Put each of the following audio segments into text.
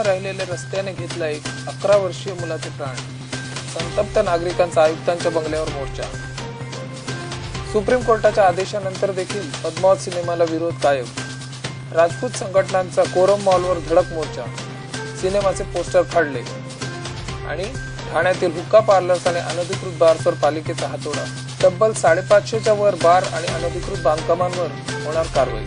न राहिलेल्या रस्त्याने घेतला एक 11 वर्षीय मुलाचे प्राण। संतप्त नागरिकांचा आयुक्तांच्या बंगल्यावर मोर्चा। सुप्रीम कोर्टाच्या आदेशानंतर देखील पद्मावत सिनेमाला विरोध कायम। राजपूत संघटनांचा कोरम मॉलवर धडक मोर्चा। सिनेमाचे पोस्टर फाडले आणि ठाण्यातील हुक्का पार्लर्स आणि अनधिकृत बार्सवर पालिकेचा हातोडा। तब्बल 550च्या वर बार आणि अनधिकृत बांधकामांवर होणार कारवाई।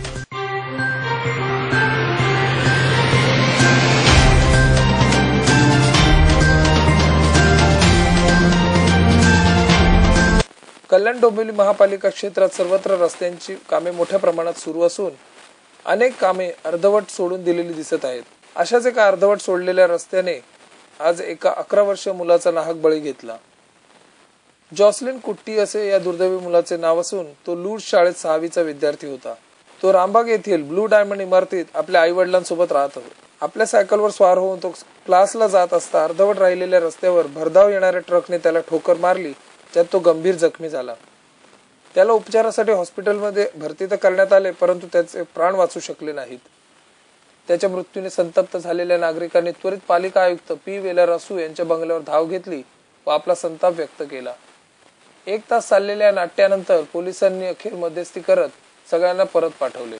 कल्याण डोंबिवली महापालिका क्षेत्रात सर्वत्र रस्त्यांची कामे मोठ्या प्रमाणात सुरू असून अनेक कामे अर्धवट सोडून दिलेली दिसत आहेत। अशाच एका अर्धवट सोडलेल्या रस्त्याने आज एका 11 वर्षीय मुलाचा नाहक बळी घेतला। जॉसलिन कुट्टी असे या दुर्दैवी मुलाचे नाव असून तो लूड शाळेत 6वीचा विद्यार्थी होता। तो रामबाग येथील ब्लू डायमंड इमारतीत आपल्या आई वडिलांसोबत राहत होता। आपल्या सायकलवर स्वार होऊन तो क्लासला जात असता अर्धवट राहिलेल्या रस्त्यावर भरधाव येणाऱ्या ट्रकने त्याला ठोकर मारली, त्यात तो गंभीर जखमी झाला। त्याला उपचारासाठी हॉस्पिटलमध्ये भरती तर करण्यात आले, परंतु त्याचे प्राण वाचू शकले नाहीत। त्याच्या मृत्यूने संतप्त झालेल्या नागरिकांनी त्वरित पालिका आयुक्त पी वेलरासू यांच्या बंगल्यावर धाव घेतली व आपला संताप व्यक्त केला। 1 तास चाललेल्या नाट्यानंतर पोलिसांनी अखेर मध्यस्थी करत सगळ्यांना परत पाठवले।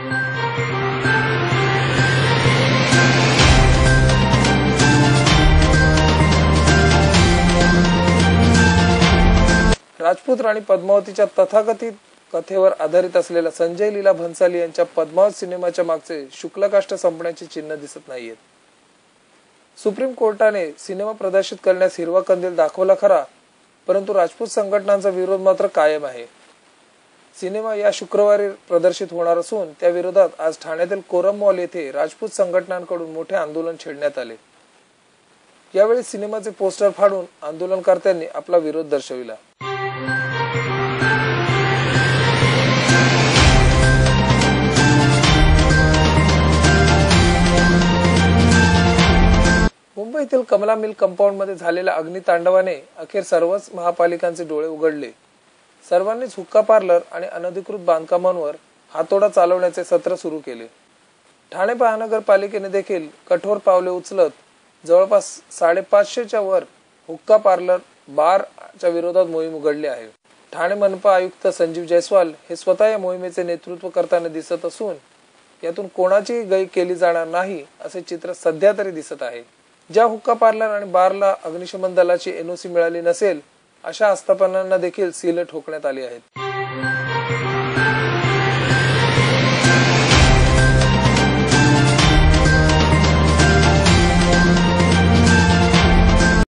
राजपूत राणी पद्मावतीच्या तथाकथित कथेवर आधारित असलेल्या संजय लीला भन्साली यांच्या पद्मावत सिनेमाच्या मागचे शुक्लकाष्ट संपण्याची चिन्ह दिसत नाहीयेत। सुप्रीम कोर्टाने सिनेमा प्रदर्शित करण्यास हिरवा कंदील दाखवला खरा, परंतु राजपूत संघटनांचा विरोध मात्र कायम आहे। सिनेमा या शुक्रवारी प्रदर्शित होणार असून त्या विरोधात आज ठाण्यातील कोरम मॉल येथे राजपूत संघटनांकडून मोठे आंदोलन छेडण्यात आले। यावेळी सिनेमाचे पोस्टर फाडून आंदोलनकर्त्यांनी आपला विरोध दर्शविला। मुंबईतील कमला मिल कंपाऊंड मध्ये झालेल्या अग्नितांडवाने अखेर सर्वच महापालिकांचे डोळे उघडले। सर्वांनीच हुक्का पार्लर आणि अनधिकृत बांधकामांवर हातोडा चालवण्याचे सत्र सुरू केले। ठाणे महानगरपालिकेने देखील कठोर पावले उचलत जवळपास 550च्या वर हुक्का पार्लर बारच्या विरोधात मोहीम उघडली आहे। ठाणे मनपा आयुक्त संजीव जयस्वाल हे स्वतः या मोहिमेचे नेतृत्व करताना दिसत असून यातून कोणाचीही गय केली जाणार नाही असे चित्र सध्या तरी दिसत आहे। ज्या हुक्का पार्लर आणि बारला अग्निशमन दलाची एनओसी मिळाली नसेल अशा आस्थापनांना देखील सील ठोकण्यात आली आहेत।